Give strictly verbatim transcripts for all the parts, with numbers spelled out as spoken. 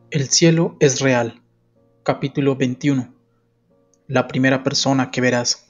El cielo es real. Capítulo veintiuno. La primera persona que verás.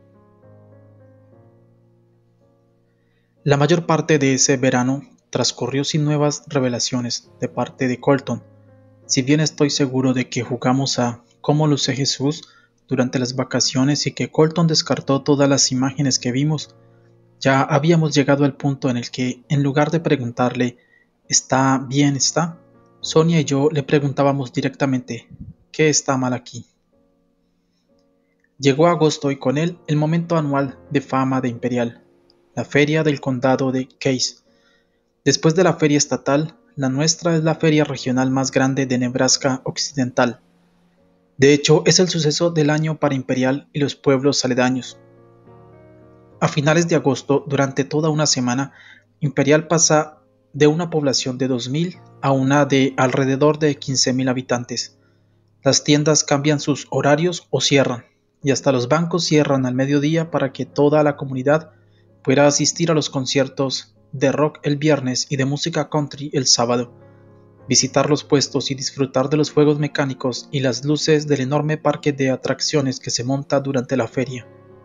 La mayor parte de ese verano transcurrió sin nuevas revelaciones de parte de Colton. Si bien estoy seguro de que jugamos a ¿Cómo luce Jesús? Durante las vacaciones y que Colton descartó todas las imágenes que vimos, ya habíamos llegado al punto en el que, en lugar de preguntarle ¿está bien está?, Sonia y yo le preguntábamos directamente ¿qué está mal aquí? Llegó agosto y con él el momento anual de fama de Imperial, la feria del condado de Case. Después de la feria estatal, la nuestra es la feria regional más grande de Nebraska Occidental. De hecho, es el suceso del año para Imperial y los pueblos aledaños. A finales de agosto, durante toda una semana, Imperial pasa de una población de dos mil a una de alrededor de quince mil habitantes. Las tiendas cambian sus horarios o cierran, y hasta los bancos cierran al mediodía para que toda la comunidad pueda asistir a los conciertos de rock el viernes y de música country el sábado, visitar los puestos y disfrutar de los juegos mecánicos y las luces del enorme parque de atracciones que se monta durante la feria.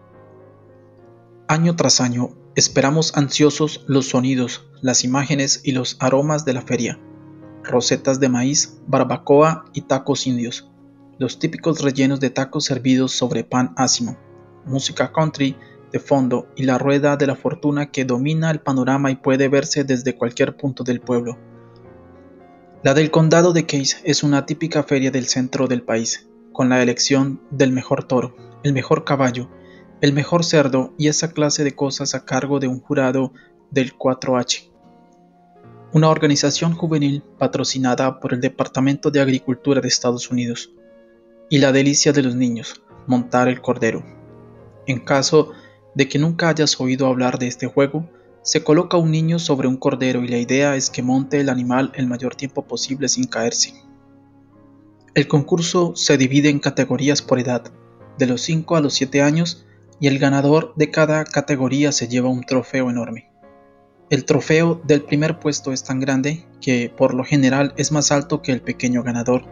Año tras año, esperamos ansiosos los sonidos, las imágenes y los aromas de la feria. Rosetas de maíz, barbacoa y tacos indios, los típicos rellenos de tacos servidos sobre pan ácimo, música country de fondo y la rueda de la fortuna que domina el panorama y puede verse desde cualquier punto del pueblo. La del condado de Case es una típica feria del centro del país, con la elección del mejor toro, el mejor caballo, el mejor cerdo y esa clase de cosas a cargo de un jurado del cuatro H. Una organización juvenil patrocinada por el Departamento de Agricultura de Estados Unidos. Y la delicia de los niños, montar el cordero. En caso de que nunca hayas oído hablar de este juego, se coloca un niño sobre un cordero y la idea es que monte el animal el mayor tiempo posible sin caerse. El concurso se divide en categorías por edad, de los cinco a los siete años, y el ganador de cada categoría se lleva un trofeo enorme. El trofeo del primer puesto es tan grande que, por lo general, es más alto que el pequeño ganador.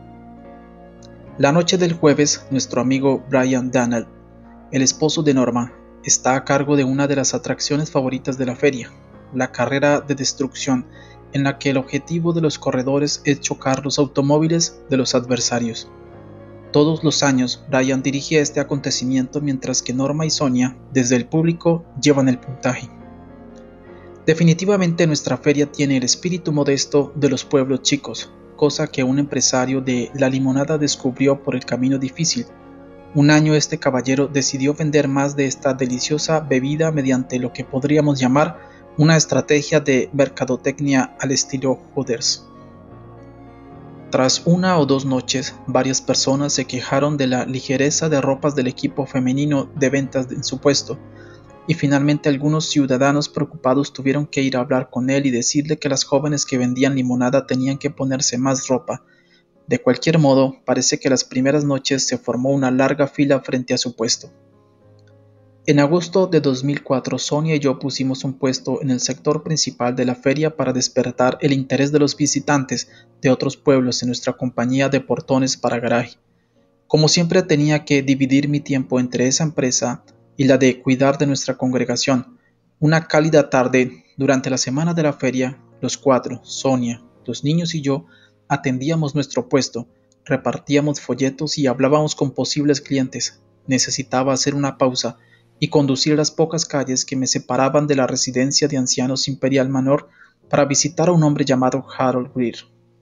La noche del jueves, nuestro amigo Brian Dannell, el esposo de Norma, está a cargo de una de las atracciones favoritas de la feria, la carrera de destrucción, en la que el objetivo de los corredores es chocar los automóviles de los adversarios. Todos los años, Brian dirige este acontecimiento mientras que Norma y Sonia, desde el público, llevan el puntaje. Definitivamente nuestra feria tiene el espíritu modesto de los pueblos chicos, cosa que un empresario de la limonada descubrió por el camino difícil. Un año este caballero decidió vender más de esta deliciosa bebida mediante lo que podríamos llamar una estrategia de mercadotecnia al estilo Hooters. Tras una o dos noches, varias personas se quejaron de la ligereza de ropas del equipo femenino de ventas en su puesto, y finalmente algunos ciudadanos preocupados tuvieron que ir a hablar con él y decirle que las jóvenes que vendían limonada tenían que ponerse más ropa. De cualquier modo, parece que las primeras noches se formó una larga fila frente a su puesto. En agosto de dos mil cuatro, Sonia y yo pusimos un puesto en el sector principal de la feria para despertar el interés de los visitantes de otros pueblos en nuestra compañía de portones para garaje. Como siempre tenía que dividir mi tiempo entre esa empresa y la de cuidar de nuestra congregación. Una cálida tarde, durante la semana de la feria, los cuatro, Sonia, los niños y yo, atendíamos nuestro puesto, repartíamos folletos y hablábamos con posibles clientes. Necesitaba hacer una pausa y conducir las pocas calles que me separaban de la residencia de ancianos Imperial Manor para visitar a un hombre llamado Harold Greer.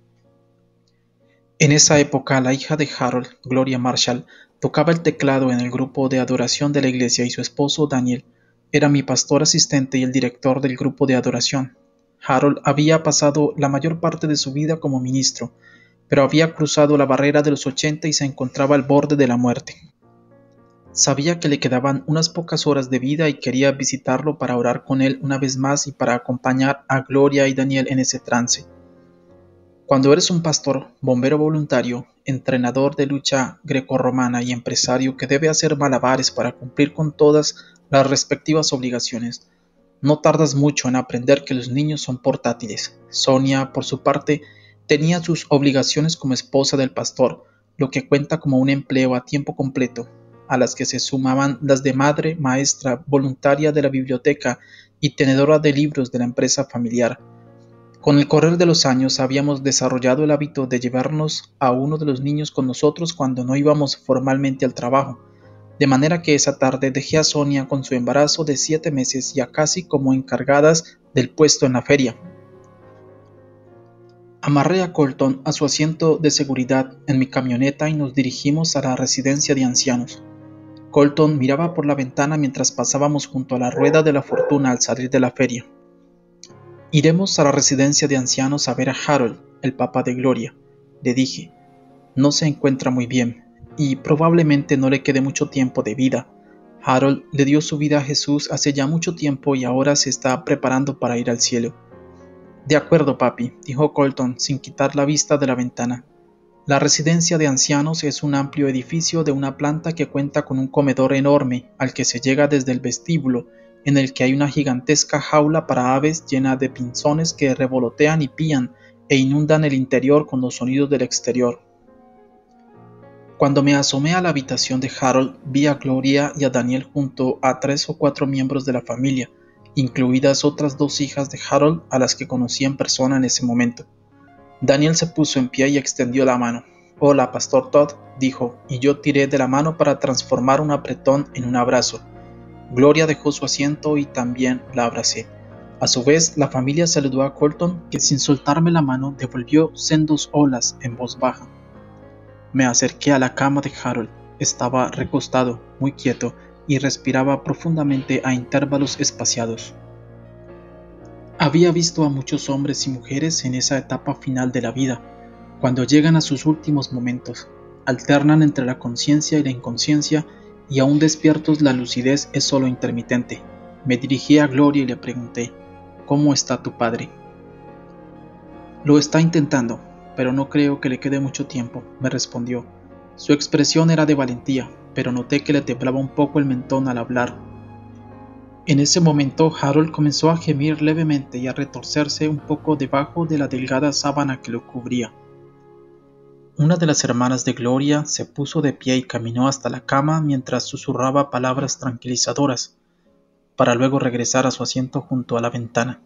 En esa época, la hija de Harold, Gloria Marshall, tocaba el teclado en el grupo de adoración de la iglesia y su esposo, Daniel, era mi pastor asistente y el director del grupo de adoración. Harold había pasado la mayor parte de su vida como ministro, pero había cruzado la barrera de los ochenta y se encontraba al borde de la muerte. Sabía que le quedaban unas pocas horas de vida y quería visitarlo para orar con él una vez más y para acompañar a Gloria y Daniel en ese trance. Cuando eres un pastor, bombero voluntario, entrenador de lucha grecorromana y empresario que debe hacer malabares para cumplir con todas las respectivas obligaciones, no tardas mucho en aprender que los niños son portátiles. Sonia, por su parte, Tenía sus obligaciones como esposa del pastor, lo que cuenta como un empleo a tiempo completo, a las que se sumaban las de madre, maestra, voluntaria de la biblioteca y tenedora de libros de la empresa familiar. Con el correr de los años habíamos desarrollado el hábito de llevarnos a uno de los niños con nosotros cuando no íbamos formalmente al trabajo, de manera que esa tarde dejé a Sonia con su embarazo de siete meses y a Cassie como encargadas del puesto en la feria. Amarré a Colton a su asiento de seguridad en mi camioneta y nos dirigimos a la residencia de ancianos. Colton miraba por la ventana mientras pasábamos junto a la rueda de la fortuna al salir de la feria. Iremos a la residencia de ancianos a ver a Harold, el papá de Gloria, le dije. No se encuentra muy bien, y probablemente no le quede mucho tiempo de vida. Harold le dio su vida a Jesús hace ya mucho tiempo y ahora se está preparando para ir al cielo. De acuerdo, papi, dijo Colton sin quitar la vista de la ventana. La residencia de ancianos es un amplio edificio de una planta que cuenta con un comedor enorme al que se llega desde el vestíbulo, en el que hay una gigantesca jaula para aves llena de pinzones que revolotean y pían e inundan el interior con los sonidos del exterior. Cuando me asomé a la habitación de Harold, vi a Gloria y a Daniel junto a tres o cuatro miembros de la familia, incluidas otras dos hijas de Harold a las que conocí en persona en ese momento. Daniel se puso en pie y extendió la mano. «Hola, Pastor Todd», dijo, y yo tiré de la mano para transformar un apretón en un abrazo. Gloria dejó su asiento y también la abracé. A su vez, la familia saludó a Colton, que sin soltarme la mano devolvió sendos holas en voz baja. Me acerqué a la cama de Harold. Estaba recostado, muy quieto, y respiraba profundamente a intervalos espaciados. Había visto a muchos hombres y mujeres en esa etapa final de la vida, cuando llegan a sus últimos momentos, alternan entre la conciencia y la inconsciencia, y aún despiertos la lucidez es solo intermitente. Me dirigí a Gloria y le pregunté, «¿Cómo está tu padre?» «Lo está intentando, pero no creo que le quede mucho tiempo», me respondió. Su expresión era de valentía, pero noté que le temblaba un poco el mentón al hablar. En ese momento Harold comenzó a gemir levemente y a retorcerse un poco debajo de la delgada sábana que lo cubría. Una de las hermanas de Gloria se puso de pie y caminó hasta la cama mientras susurraba palabras tranquilizadoras, para luego regresar a su asiento junto a la ventana.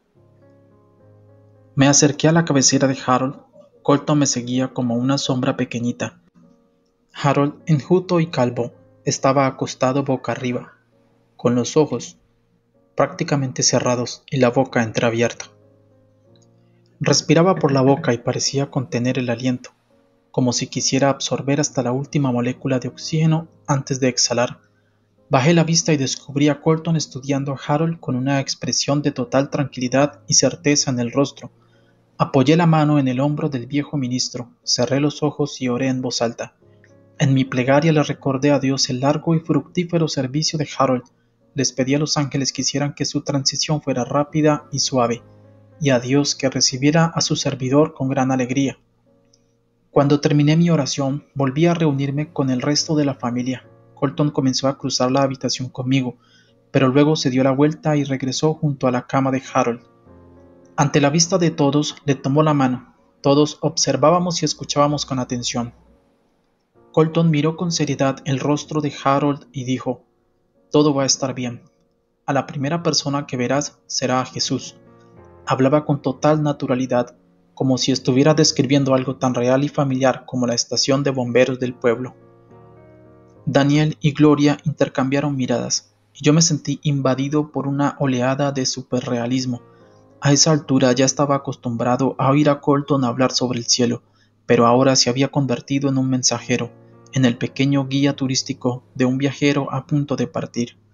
Me acerqué a la cabecera de Harold. Colton me seguía como una sombra pequeñita. Harold, enjuto y calvo, estaba acostado boca arriba, con los ojos prácticamente cerrados y la boca entreabierta. Respiraba por la boca y parecía contener el aliento, como si quisiera absorber hasta la última molécula de oxígeno antes de exhalar. Bajé la vista y descubrí a Colton estudiando a Harold con una expresión de total tranquilidad y certeza en el rostro. Apoyé la mano en el hombro del viejo ministro, cerré los ojos y oré en voz alta. En mi plegaria le recordé a Dios el largo y fructífero servicio de Harold. Les pedí a los ángeles que hicieran que su transición fuera rápida y suave, y a Dios que recibiera a su servidor con gran alegría. Cuando terminé mi oración, volví a reunirme con el resto de la familia. Colton comenzó a cruzar la habitación conmigo, pero luego se dio la vuelta y regresó junto a la cama de Harold. Ante la vista de todos, le tomó la mano. Todos observábamos y escuchábamos con atención. Colton miró con seriedad el rostro de Harold y dijo, «Todo va a estar bien. A la primera persona que verás será a Jesús». Hablaba con total naturalidad, como si estuviera describiendo algo tan real y familiar como la estación de bomberos del pueblo. Daniel y Gloria intercambiaron miradas, y yo me sentí invadido por una oleada de superrealismo. A esa altura ya estaba acostumbrado a oír a Colton hablar sobre el cielo, pero ahora se había convertido en un mensajero, en el pequeño guía turístico de un viajero a punto de partir.